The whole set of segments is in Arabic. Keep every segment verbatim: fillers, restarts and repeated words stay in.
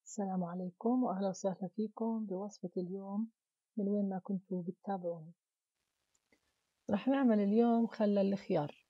السلام عليكم وأهلا وسهلا فيكم بوصفة اليوم من وين ما كنتوا بتتابعوني. رح نعمل اليوم خلل الخيار.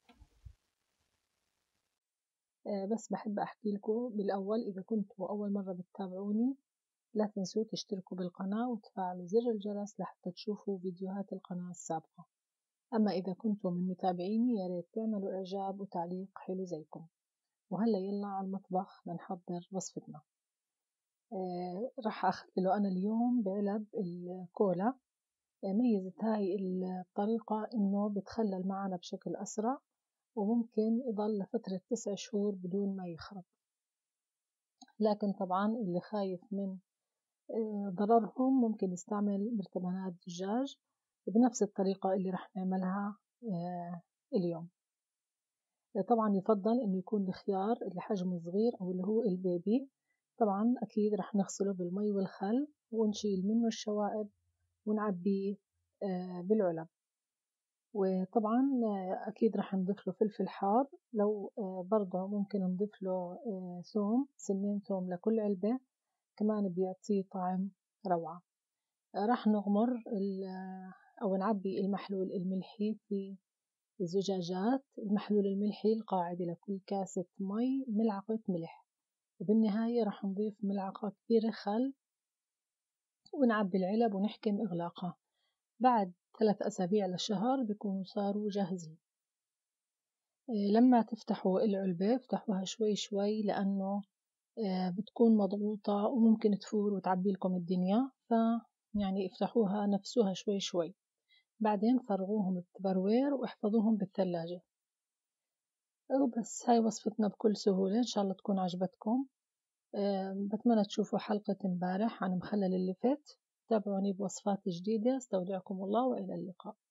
أه بس بحب أحكي لكم بالأول، إذا كنتوا أول مرة بتتابعوني لا تنسوا تشتركوا بالقناة وتفعلوا زر الجرس لحتى تشوفوا فيديوهات القناة السابقة. أما إذا كنتوا من متابعيني يا ريت تعملوا إعجاب وتعليق حلو زيكم. وهلا يلا على المطبخ لنحضر وصفتنا. آه راح أخلله أنا اليوم بعلب الكولا. آه ميزة هاي الطريقة إنه بتخلل معنا بشكل أسرع، وممكن يضل لفترة تسع شهور بدون ما يخرب. لكن طبعا اللي خايف من آه ضررهم ممكن يستعمل برطمانات دجاج بنفس الطريقة اللي راح نعملها آه اليوم. آه طبعا يفضل إنه يكون الخيار اللي حجمه صغير أو اللي هو البيبي. طبعا أكيد راح نغسله بالمي والخل ونشيل منه الشوائب ونعبيه بالعلب. وطبعا أكيد راح نضيف له فلفل حار، لو برضه ممكن نضيف له ثوم، سنين ثوم لكل علبة، كمان بيعطيه طعم روعة. راح نغمر أو نعبي المحلول الملحي في الزجاجات. المحلول الملحي القاعدة لكل كاسة مي ملعقة ملح، وبالنهاية راح نضيف ملعقة كبيرة خل ونعبي العلب ونحكم إغلاقها. بعد ثلاث أسابيع لشهر بيكونوا صاروا جاهزين. لما تفتحوا العلبة افتحوها شوي شوي، لأنه بتكون مضغوطة وممكن تفور وتعبي لكم الدنيا، فيعني افتحوها نفسوها شوي شوي. بعدين فرغوهم بالتبروير واحفظوهم بالثلاجة. وبس هاي وصفتنا بكل سهولة، إن شاء الله تكون عجبتكم. بتمنى تشوفوا حلقة امبارح عن مخلل اللي فات. تابعوني بوصفات جديدة. استودعكم الله وإلى اللقاء.